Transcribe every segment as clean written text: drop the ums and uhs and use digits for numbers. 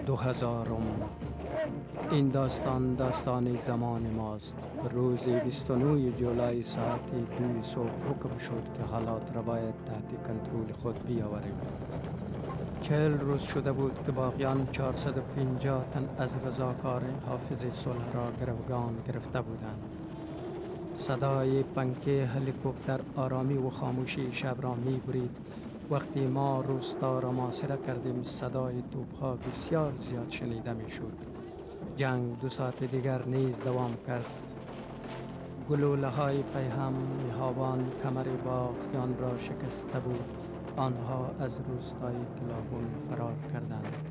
2000. این داستان زمان ماست. روز 29 جولای ساعت 2 صبح حکم شد که حالات را باید تحت کنترل خود بیاوریم. 40 روز شده بود که باغیان 450 تن از رضاکار حافظ صلح را گروگان گرفته بودند. صدای پنکه هلیکوپتر آرامی و خاموشی شب را می برید. وقتی ما روستا را محاصره کردیم صدای توپ‌ها بسیار زیاد شنیده می شد. جنگ 2 ساعت دیگر نیز دوام کرد. گلوله های پیهم هاوان کمر باغیان را شکسته بود. آنها از روستای کلاهون فرار کردند.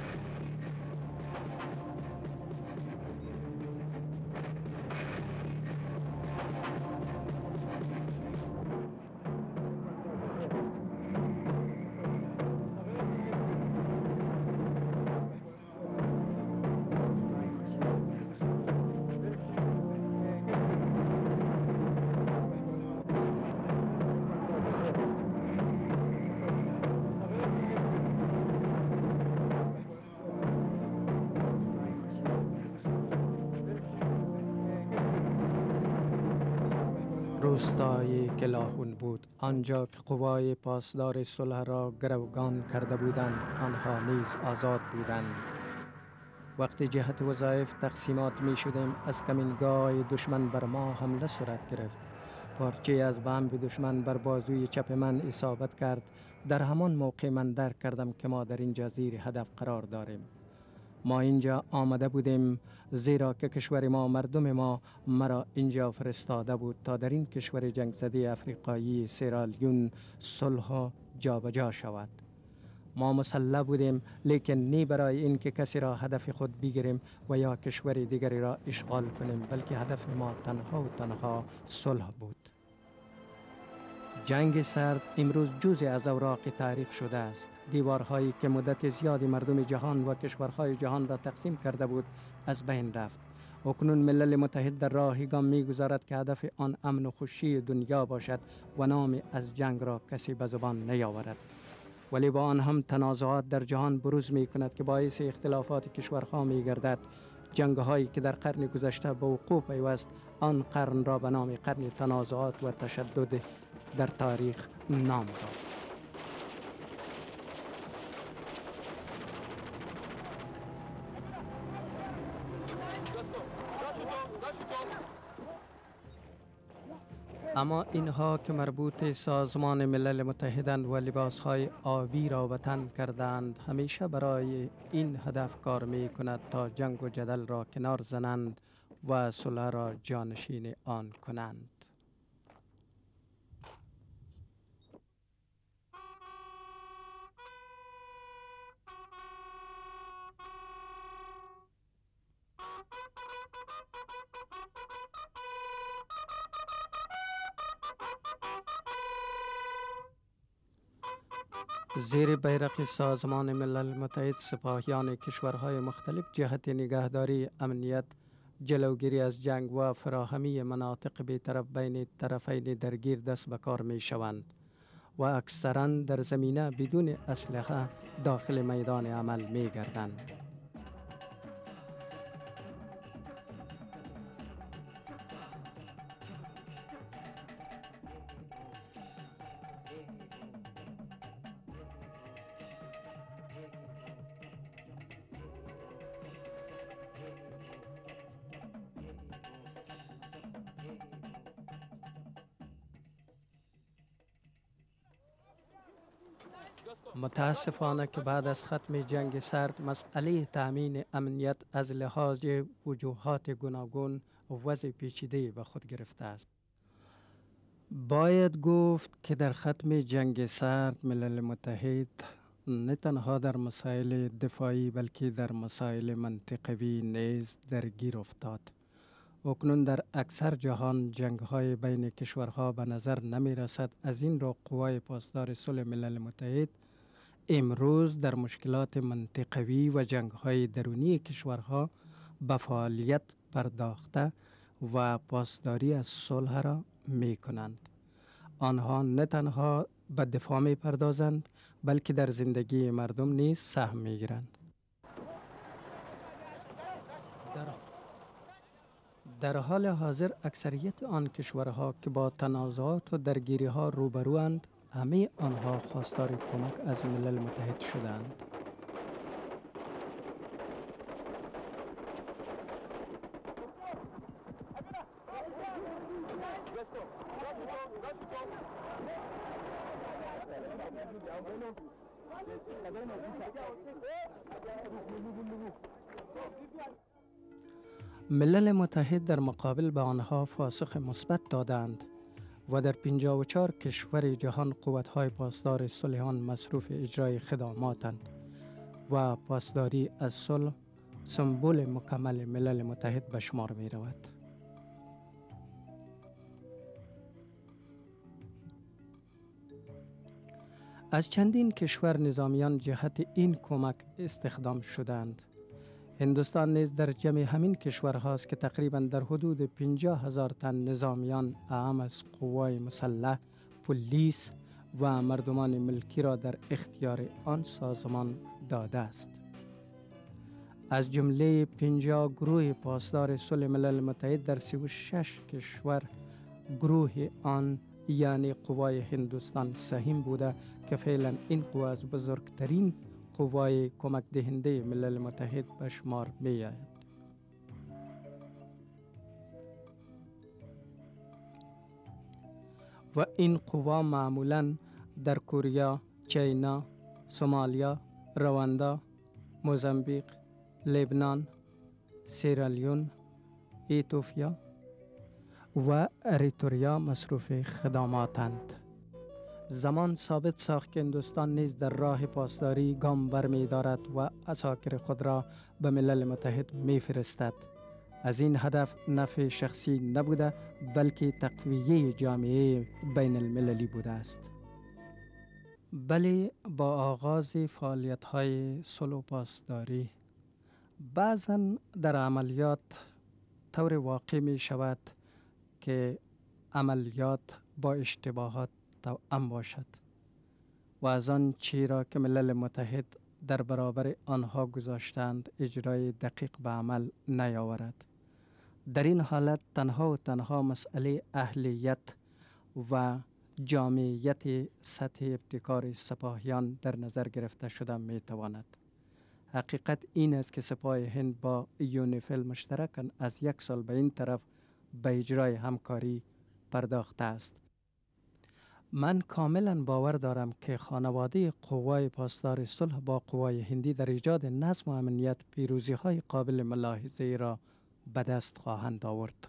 روستای کلاهون بود، آنجا که قوای پاسدار صلح را گروگان کرده بودند. آنها نیز آزاد بودند. وقتی جهت وظایف تقسیمات می شدیم از کمینگاه دشمن بر ما حمله صورت گرفت. پارچه از بمب دشمن بر بازوی چپ من اصابت کرد. در همان موقع من درک کردم که ما در اینجا زیر هدف قرار داریم. ما اینجا آمده بودیم زیرا که کشور ما، مردم ما مرا اینجا فرستاده بود تا در این کشور جنگ زده افریقایی سیرالیون صلح جابجا شود. ما مسلح بودیم، لیکن نی برای این که کسی را هدف خود بگیریم و یا کشور دیگری را اشغال کنیم، بلکه هدف ما تنها و تنها صلح بود. جنگ سرد امروز جزء از اوراق تاریخ شده است. دیوارهایی که مدت زیادی مردم جهان و کشورهای جهان را تقسیم کرده بود از بین رفت. اکنون ملل متحد در راهی گام می‌گذارد که هدف آن امن و خوشی دنیا باشد و نام از جنگ را کسی به زبان نیاورد. ولی با آن هم تنازعات در جهان بروز می کند که باعث اختلافات کشورها می گردد. جنگ‌هایی که در قرن گذشته به وقوع پیوست، آن قرن را به نام قرن تنازعات و تشدد در تاریخ نام داد. اما اینها که مربوط سازمان ملل متحدند و لباسهای آبی را به تن کردند، همیشه برای این هدف کار می کند تا جنگ و جدل را کنار زنند و صلح را جانشین آن کنند. زیر بیرق سازمان ملل متحد سپاهیان کشورهای مختلف جهت نگهداری امنیت، جلوگیری از جنگ و فراهمی مناطق بی‌طرف بین طرفین درگیر دست به کار می شوند و اکثراً در زمینه بدون اسلحه داخل میدان عمل می گردند. متاسفانه که بعد از ختم جنگ سرد مسئله تامین امنیت از لحاظ وجوهات گوناگون وضع پیچیده به خود گرفته است. باید گفت که در ختم جنگ سرد ملل متحد نه تنها در مسائل دفاعی بلکه در مسائل منطقوی نیز درگیر افتاد. اکنون در اکثر جهان جنگ‌های بین کشورها به نظر نمی رسد. از این رو قوای پاسدار صلح ملل متحد امروز در مشکلات منطقوی و جنگ‌های درونی کشورها به فعالیت پرداخته و پاسداری از صلح را می کنند. آنها نه تنها به دفاع می پردازند بلکه در زندگی مردم نیز سهم می گیرند. در حال حاضر اکثریت آن کشورها که با تنازعات و درگیری‌ها روبروند، همه آنها خواستار کمک از ملل متحد شدند. ملل متحد در مقابل به آنها پاسخ مثبت دادند و در 54 کشور جهان قوت‌های پاسدار صلح آن مصروف اجرای خدماتند و پاسداری از صلح سمبل مکمل ملل متحد به شمار می رود. از چندین کشور نظامیان جهت این کمک استخدام شدند. هندوستان نیز در جمع همین کشورهاست که تقریباً در حدود 50,000 تن نظامیان اعم از قوای مسلح، پلیس و مردمان ملکی را در اختیار آن سازمان داده است. از جمله 50 گروه پاسدار صلح ملل متحد در 36 کشور گروه آن یعنی قوای هندوستان سهیم بوده که فعلا این قوه از بزرگترین قوای کمک دهنده ملل متحد به شمار می آید. و این قوا معمولاً در کره، چین، سومالیا، رواندا، موزامبیق، لبنان، سیرالیون، اتیوپیا و اریتریا مصروف خدماتند. زمان ثابت ساخت که هندوستان نیز در راه پاسداری گام برمی دارد و عساکر خود را به ملل متحد می فرستد. از این هدف نفع شخصی نبوده بلکه تقویه جامعه بین المللی بوده است. بله، با آغاز فعالیت‌های صلح و پاسداری بعضاً در عملیات طور واقع می شود که عملیات با اشتباهات توأم باشد و از آن چی را که ملل متحد در برابر آنها گذاشتند اجرای دقیق به عمل نیاورد. در این حالت تنها مسئله اهلیت و جامعیت سطح ابتکار سپاهیان در نظر گرفته شده می تواند. حقیقت این است که سپاه هند با یونیفیل مشترکاً از 1 سال به این طرف به اجرای همکاری پرداخته است. من کاملا باور دارم که خانواده قوای پاسدار صلح با قوای هندی در ایجاد نظم و امنیت پیروزی‌های قابل ملاحظه‌ای را به دست خواهند آورد.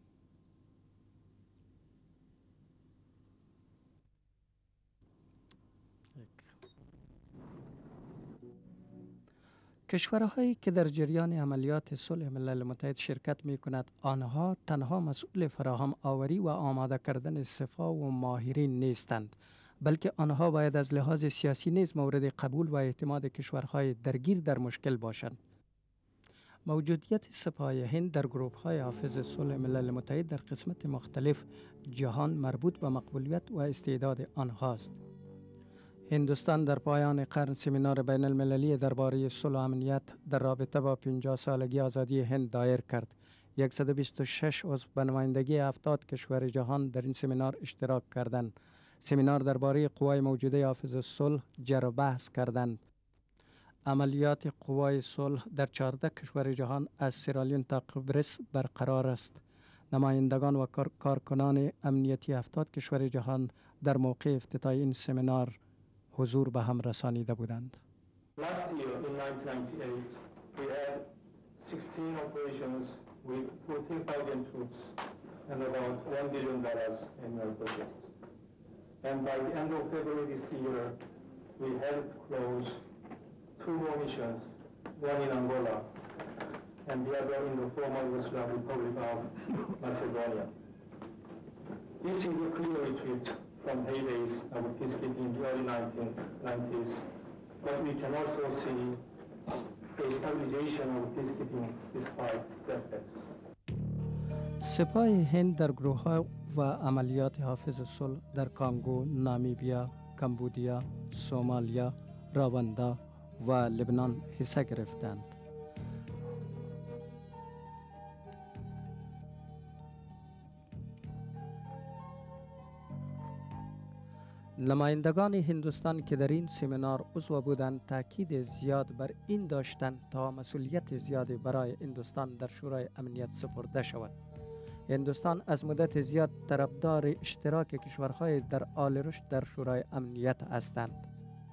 کشورهایی که در جریان عملیات صلح ملل متحد شرکت می کند، آنها تنها مسئول فراهم آوری و آماده کردن سپاه و ماهرین نیستند، بلکه آنها باید از لحاظ سیاسی نیز مورد قبول و اعتماد کشورهای درگیر در مشکل باشند. موجودیت سپاه هند در گروه‌های حافظ صلح ملل متحد در قسمت مختلف جهان مربوط به مقبولیت و استعداد آنهاست. هندوستان در پایان قرن سمینار بین المللی درباره صلح و امنیت در رابطه با 50 سالگی آزادی هند دایر کرد. 126 عضو به نمایندگی 70 کشور جهان در این سمینار اشتراک کردند. سمینار درباره قوای موجوده حافظ صلح جر و بحث کردند. عملیات قوای صلح در 14 کشور جهان از سیرالیون تا قبرس برقرار است. نمایندگان و کارکنان امنیتی 70 کشور جهان در موقع افتتاح این سمینار حضور به هم رسانیده بودند. Last year in 1998 we had 16 operations with 14,000 troops and about $1 billion annual budget. And by the end of February this year we had close 2 more missions, one in Angola and the other in the former Yugoslav Republic of Macedonia. This is a clear retreat from heydays of peacekeeping in the early 1990s, but we can also see a stabilization of peacekeeping despite setbacks. سپاه هند در گروه‌ها و عملیات حافظ صلح در کانگو، نامیبیا، کمبودیا، سومالیا، رواندا و لبنان حصه گرفتند. نمایندگان هندوستان که در این سمینار عضو بودند تاکید زیاد بر این داشتند تا مسئولیت زیادی برای هندوستان در شورای امنیت سپرده شود. هندوستان از مدت زیاد طرفدار اشتراک کشورهای در حال رشد در شورای امنیت هستند.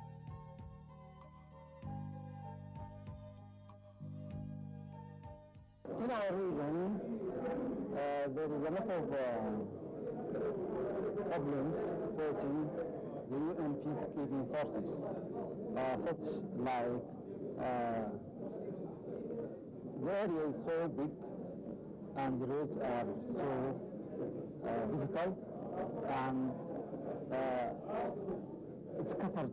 In our region, there is a lot of problems facing the UN peacekeeping forces, such like the area is so big and the roads are so difficult and scattered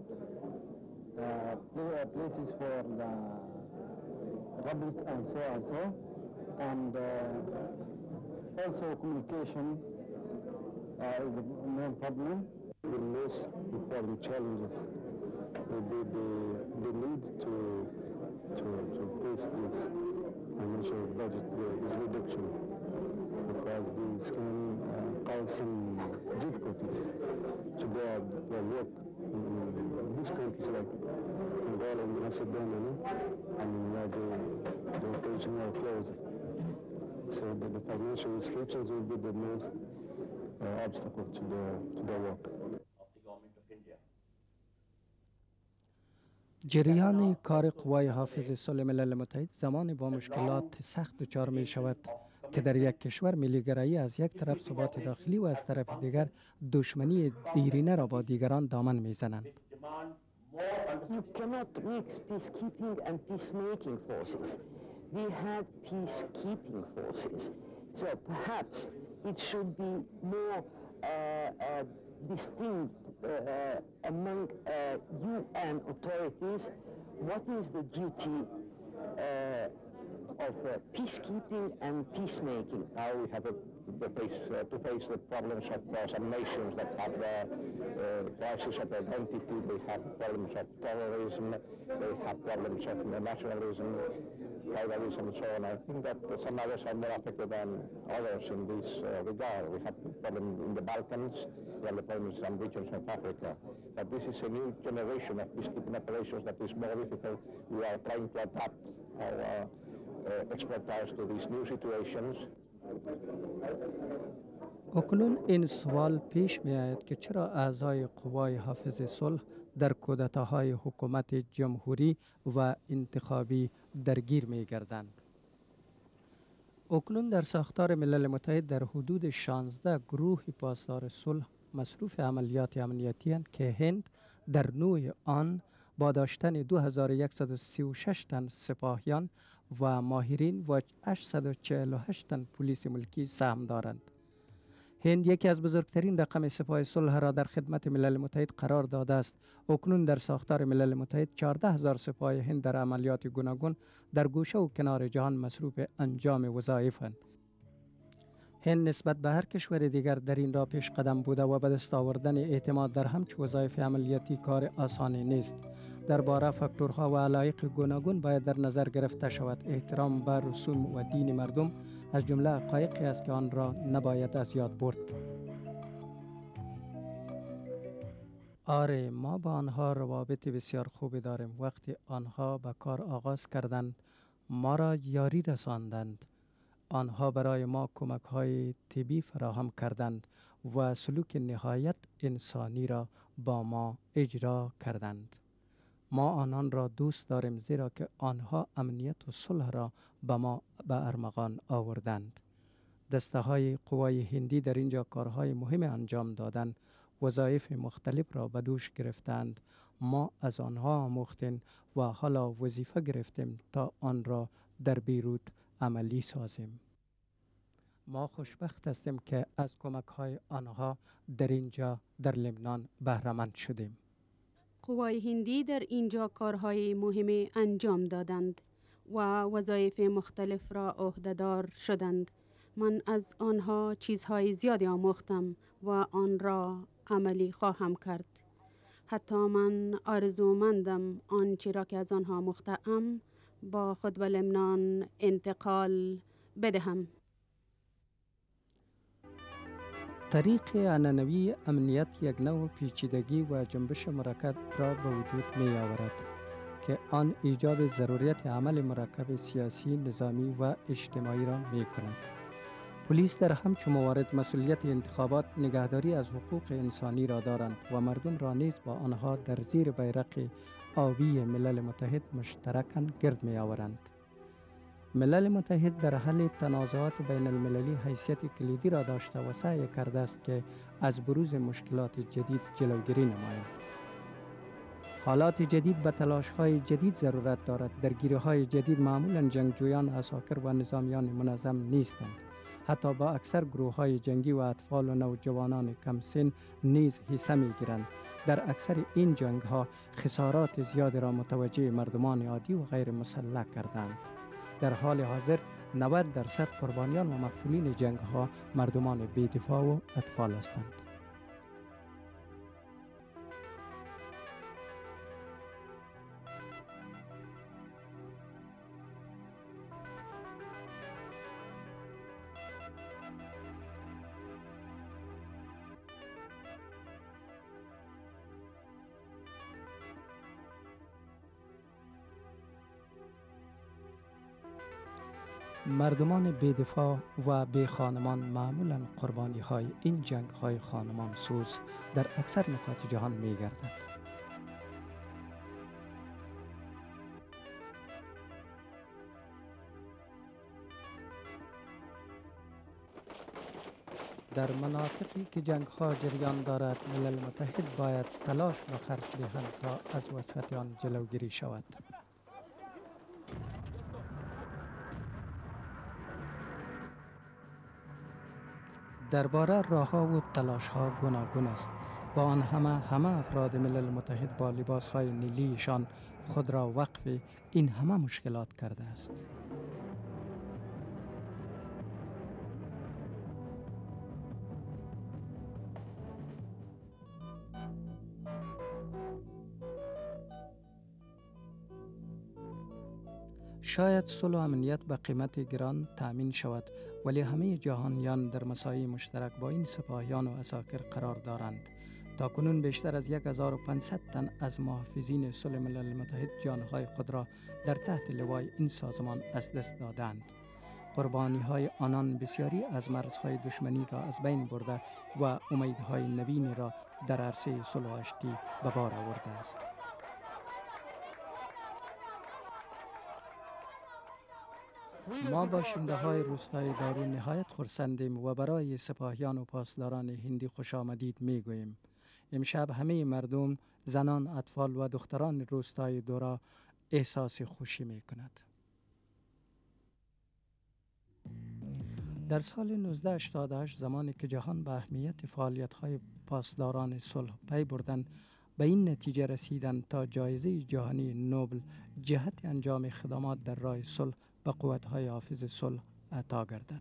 places for the rebels and so. And also communication is a main problem. The most important challenges will be the need to face this financial budget, this reduction, because this can cause some difficulties to their work in these countries like Angola and Macedonia, and where the operations are closed. So the financial restrictions will be the most obstacle to their work. جریان کار قوای حافظ صلح ملل متحد زمانی با مشکلات سخت دچار می شود که در یک کشور ملیگرایی از یک طرف ثبات داخلی و از طرف دیگر دشمنی دیرینه را با دیگران دامن می زنند. You cannot mix peacekeeping and peacemaking forces. We had peacekeeping forces, so perhaps it should be more distinct among UN authorities. What is the duty of peacekeeping and peacemaking? Now we have to face the problems of some nations that have crisis of identity, they have problems of terrorism, they have problems of nationalism, tribalism, and so on. I think that some others are more affected than others in this regard. We have problems in the Balkans, we have problems in some regions of Africa. But this is a new generation of peacekeeping operations that is more difficult. We are trying to adapt our expertise to these new situations. اکنون این سوال پیش می آید که چرا اعضای قوای حافظ صلح در کودتاهای حکومت جمهوری و انتخابی درگیر می گردند. اکنون در ساختار ملل متحد در حدود 16 گروه پاسدار صلح مصروف عملیات امنیتی هستند که هند در نوع آن با داشتن 2136 تن سپاهیان و ماهرین و 848 تن پلیس ملکی سهم دارند. هند یکی از بزرگترین رقم سپاه صلح را در خدمت ملل متحد قرار داده است. اکنون در ساختار ملل متحد 14,000 سپاه هند در عملیات گوناگون در گوشه و کنار جهان مصروف انجام وظایفند. هند نسبت به هر کشور دیگر در این راه پیش قدم بوده و به دست آوردن اعتماد در همچو وظایف عملیاتی کار آسانی نیست. درباره فاکتورها و علایق گوناگون باید در نظر گرفته شود. احترام به رسوم و دین مردم از جمله حقایقی است که آن را نباید از یاد برد. آره، ما با آنها روابط بسیار خوبی داریم. وقتی آنها به کار آغاز کردند ما را یاری رساندند. آنها برای ما کمک‌های طبی فراهم کردند و سلوک نهایت انسانی را با ما اجرا کردند. ما آنان را دوست داریم زیرا که آنها امنیت و صلح را به ما به ارمغان آوردند. دسته های قوای هندی در اینجا کارهای مهم انجام دادند، وظایف مختلف را به دوش گرفتند. ما از آنها آموختیم و حالا وظیفه گرفتیم تا آن را در بیروت عملی سازیم. ما خوشبخت هستیم که از کمک‌های آنها در اینجا در لبنان بهره‌مند شدیم. قوای هندی در اینجا کارهای مهم انجام دادند و وظایف مختلف را عهده‌دار شدند. من از آنها چیزهای زیادی آموختم و آن را عملی خواهم کرد. حتی من آرزومندم آنچه را که از آنها آموخته‌ام با خود به لبنان انتقال بدهم. طریق عنعنوی امنیت یک نوع پیچیدگی و جنبش مرکب را به وجود می آورد که آن ایجاب ضروریت عمل مرکب سیاسی، نظامی و اجتماعی را می کند. پلیس در همچون موارد مسئولیت انتخابات، نگهداری از حقوق انسانی را دارند و مردم را نیز با آنها در زیر بیرق آبی ملل متحد مشترکاً گرد می آورند. ملل متحد در حل تنازعات بین المللی حیثیت کلیدی را داشته و سعی کرده است که از بروز مشکلات جدید جلوگیری نماید. حالات جدید به تلاش‌های جدید ضرورت دارد. درگیری‌های جدید معمولاً جنگجویان، عساکر و نظامیان منظم نیستند. حتی با اکثر گروه‌های جنگی و اطفال و نوجوانان کم سن نیز حصه می‌گیرند. در اکثر این جنگ‌ها خسارات زیادی را متوجه مردمان عادی و غیر مسلح کردند. در حال حاضر 90% قربانیان و مقتولین جنگ‌ها مردمان بی‌دفاع و اطفال هستند. مردمان بی‌دفاع و بی خانمان معمولاً قربانی های این جنگ های خانمان سوز در اکثر نقاط جهان می گردند. در مناطقی که جنگ ها جریان دارد، ملل متحد باید تلاش و خرج دهند تا از وسعت آن جلوگیری شود. درباره راه‌ها و تلاش‌ها گوناگون است. با آن همه افراد ملل متحد با لباس‌های نیلیشان خود را وقف این همه مشکلات کرده است. شاید صلح و امنیت به قیمت گران تأمین شود، ولی همه جهانیان در مساعی مشترک با این سپاهیان و عساکر قرار دارند. تاکنون بیشتر از 1500 تن از محافظین صلح ملل متحد جانهای خود را در تحت لوای این سازمان از دست دادند. قربانی‌های آنان بسیاری از مرزهای دشمنی را از بین برده و امیدهای نوینی را در عرصه صلح و آشتی به بار آورده است. ما باشنده های روستای دارو نهایت خرسندیم و برای سپاهیان و پاسداران هندی خوش آمدید می گوییم. امشب همه مردم، زنان، اطفال و دختران روستای دورا احساس خوشی می کند. در سال 1988 زمانی که جهان به اهمیت فعالیت های پاسداران صلح پی بردند، به این نتیجه رسیدند تا جایزه جهانی نوبل جهت انجام خدمات در راه صلح به قوت‌های حافظ صلح عطا گردد.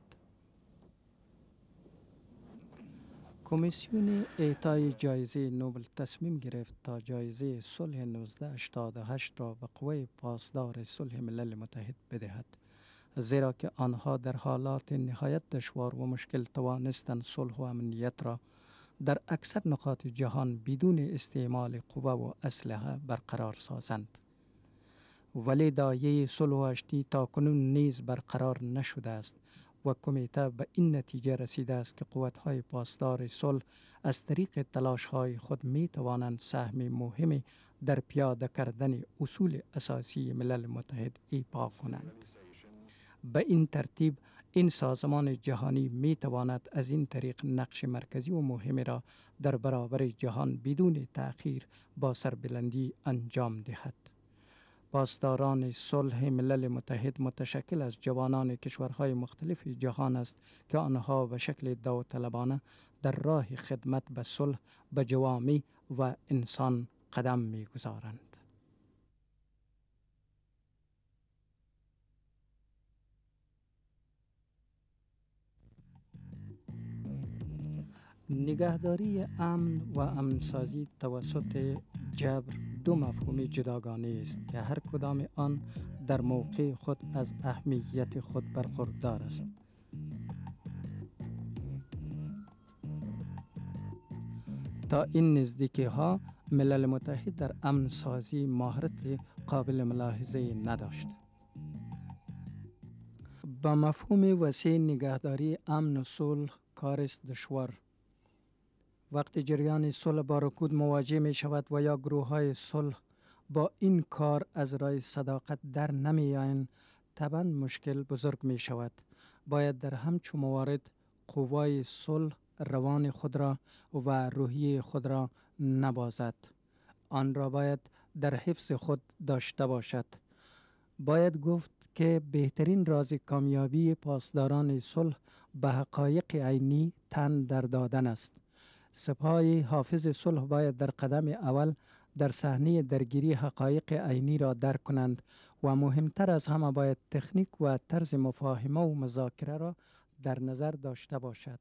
کمیسیون اعطای جایزه نوبل تصمیم گرفت تا جایزه صلح 1988 را به قوه پاسدار صلح ملل متحد بدهد، زیرا که آنها در حالات نهایت دشوار و مشکل توانستند صلح و امنیت را در اکثر نقاط جهان بدون استعمال قوه و اسلحه برقرار سازند. ولی دایه صلح و آشتی تاکنون نیز برقرار نشده است و کمیته به این نتیجه رسیده است که قوت‌های پاسدار صلح از طریق تلاش‌های خود می توانند سهم مهمی در پیاده کردن اصول اساسی ملل متحد ایفا کنند. به این ترتیب این سازمان جهانی می تواند از این طریق نقش مرکزی و مهمی را در برابر جهان بدون تأخیر با سربلندی انجام دهد. پاسداران صلح ملل متحد متشکل از جوانان کشورهای مختلف جهان است که آنها به شکل داوطلبانه در راه خدمت به صلح به جوامع و انسان قدم می‌گذارند. نگهداری امن و امنسازی توسط جبر دو مفهوم جداگانه است که هر کدام آن در موقع خود از اهمیت خود برخوردار است. تا این نزدیکی ها ملل متحد در امن سازی مهارت قابل ملاحظه نداشت. با مفهوم وسیع نگهداری امن و صلح کار است دشوار. وقتی جریان صلح با رکود مواجه می شود و یا گروه های صلح با این کار از راه صداقت در نمی آیند، طبعا مشکل بزرگ می شود. باید در همچون موارد قوای صلح روان خود را و روحیه خود را نبازد. آن را باید در حفظ خود داشته باشد. باید گفت که بهترین راز کامیابی پاسداران صلح به حقایق عینی تن در دادن است. سپاه حافظ صلح باید در قدم اول در صحنه درگیری حقایق عینی را درک کنند و مهمتر از همه باید تکنیک و طرز مفاهمه و مذاکره را در نظر داشته باشد.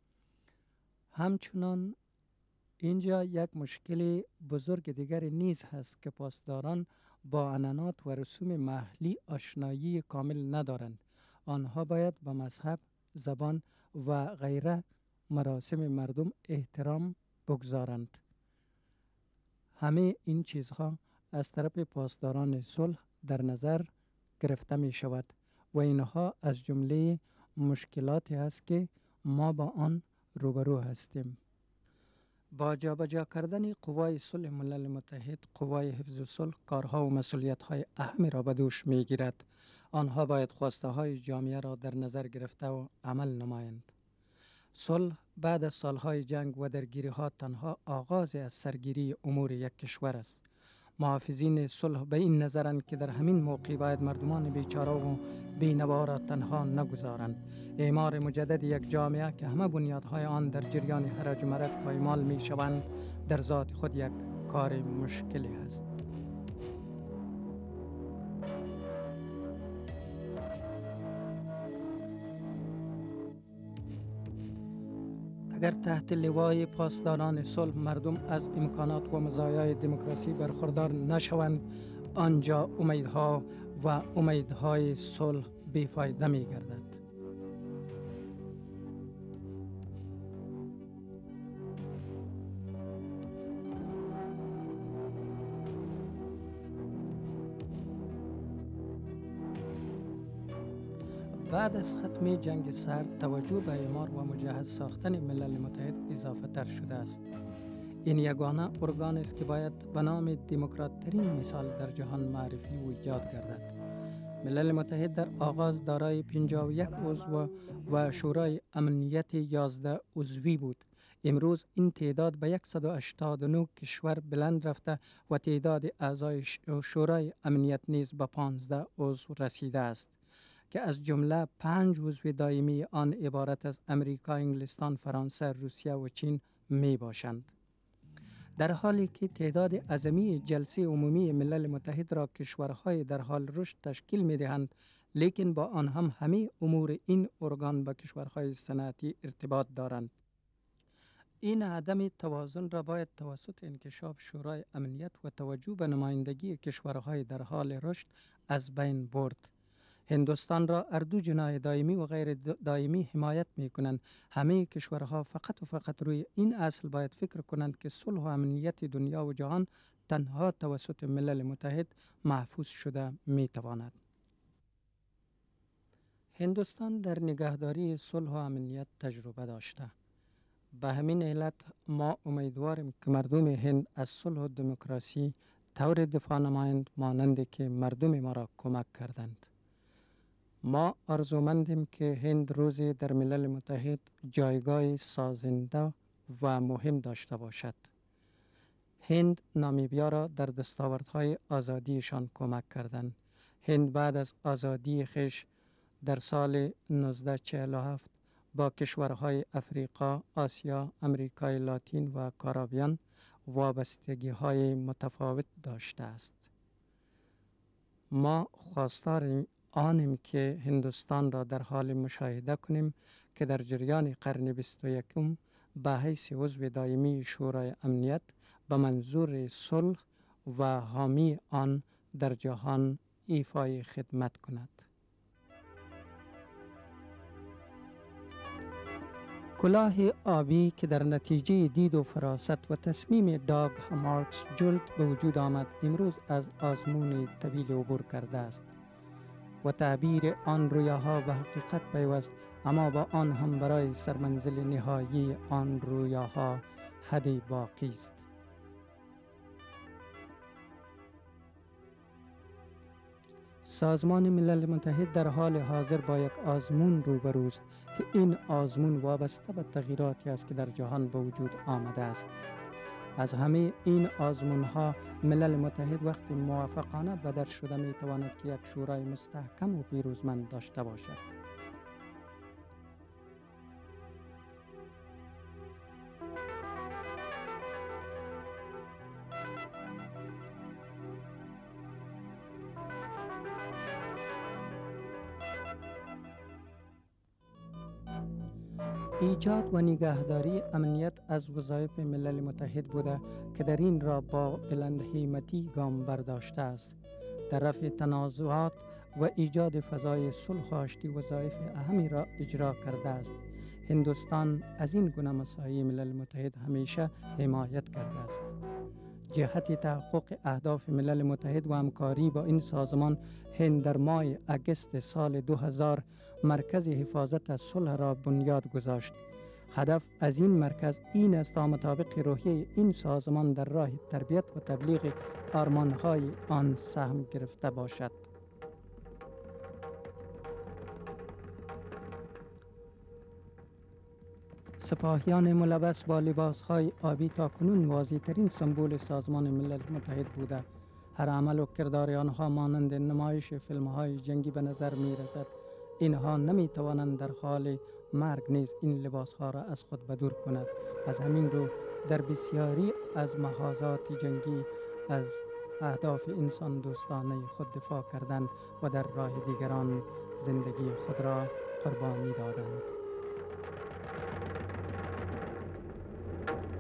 همچنان اینجا یک مشکل بزرگ دیگر نیز هست که پاسداران با عنعنات و رسوم محلی آشنایی کامل ندارند. آنها باید به مذهب، زبان و غیره مراسم مردم احترام بگذارند. همه این چیزها از طرف پاسداران صلح در نظر گرفته می شود و اینها از جمله مشکلاتی است که ما با آن روبرو هستیم. با جابجا کردن قوای صلح ملل متحد، قوای حفظ صلح کارها و مسئولیت‌های اهمی را به دوش می‌گیرد. آنها باید خواسته های جامعه را در نظر گرفته و عمل نمایند. صلح بعد از سالهای جنگ و درگیری ها تنها آغاز از سرگیری امور یک کشور است. محافظین صلح به این نظرند که در همین موقع باید مردمان بیچاره و بینوا را تنها نگذارند. اعمار مجدد یک جامعه که همه بنیادهای آن در جریان هرج و مرج پایمال می شوند در ذات خود یک کار مشکلی است. اگر تحت لوای پاسداران صلح مردم از امکانات و مزایای دموکراسی برخوردار نشوند، آنجا امیدها و امیدهای صلح بیفایده می گردد. بعد از ختم جنگ سرد توجه به اعمار و مجهز ساختن ملل متحد اضافه تر شده است. این یگانه ارگان است که باید به نام دموکرات ترین مثال در جهان معرفی و ایجاد گردد. ملل متحد در آغاز دارای 51 عضو و شورای امنیت 11 عضوی بود. امروز این تعداد به 189 کشور بلند رفته و تعداد اعضای شورای امنیت نیز به 15 عضو رسیده است که از جمله 5 عضو دائمی آن عبارت از امریکا، انگلستان، فرانسه، روسیه و چین می باشند. در حالی که تعداد اعضمی جلسه عمومی ملل متحد را کشورهای در حال رشد تشکیل می دهند، لیکن با آن هم همه امور این ارگان با کشورهای صنعتی ارتباط دارند. این عدم توازن را باید توسط انکشاف شورای امنیت و توجه به نمایندگی کشورهای در حال رشد از بین برد. هندوستان را اردو جناح دائمی و غیر دائمی حمایت می کنند. همه کشورها فقط و فقط روی این اصل باید فکر کنند که صلح و امنیت دنیا و جهان تنها توسط ملل متحد محفوظ شده می تواند. هندوستان در نگهداری صلح و امنیت تجربه داشته. به همین علت ما امیدواریم که مردم هند از صلح و دموکراسی طور دفاع نمایند مانند که مردم ما را کمک کردند. ما آرزومندیم که هند روزی در ملل متحد جایگاه سازنده و مهم داشته باشد. هند نامیبیا را در دستاوردهای آزادیشان کمک کردند. هند بعد از آزادی خویش در سال 1947 با کشورهای افریقا، آسیا، امریکای لاتین و کارائیبیان وابستگی‌های متفاوت داشته است. ما خواستار آنیم که هندوستان را در حال مشاهده کنیم که در جریان قرن 21 به حیث عضو دائمی شورای امنیت به منظور صلح و حامی آن در جهان ایفای خدمت کند. کلاه آبی که در نتیجه دید و فراست و تصمیم داگ مارکس جولت به وجود آمد، امروز از آزمون طویل عبور کرده است و تعبیر آن رویاها به حقیقت پیوست، اما با آن هم برای سرمنزل نهایی آن رویاها حدی باقی است. سازمان ملل متحد در حال حاضر با یک آزمون روبروست که این آزمون وابسته به تغییراتی است که در جهان به وجود آمده است. از همه این آزمون ها ملل متحد وقتی موافقانه بدر شده می تواند که یک شورای مستحکم و پیروزمند داشته باشد. ایجاد و نگهداری امنیت از وظایف ملل متحد بوده که در این را با بلندهیمتی گام برداشته است. در رفع تنازعات و ایجاد فضای صلح و آشتی وظایف اهمی را اجرا کرده است. هندوستان از این گونه مساعی ملل متحد همیشه حمایت کرده است. جهت تحقق اهداف ملل متحد و همکاری با این سازمان، هند در ماه اگست سال 2000 مرکز حفاظت از صلح را بنیاد گذاشت. هدف از این مرکز این است تا مطابق روحیه این سازمان در راه تربیت و تبلیغ آرمان‌های آن سهم گرفته باشد. سپاهیان ملبس با لباس‌های آبی تاکنون واضح‌ترین سمبل سازمان ملل متحد بوده. هر عمل و کردار آنها مانند نمایش فیلم‌های جنگی به نظر می‌رسد. اینها نمی‌توانند در حال مرگ نیز این لباس‌ها را از خود بدور کند. از همین رو در بسیاری از محاذات جنگی از اهداف انسان دوستانه خود دفاع کردند و در راه دیگران زندگی خود را قربانی دادند.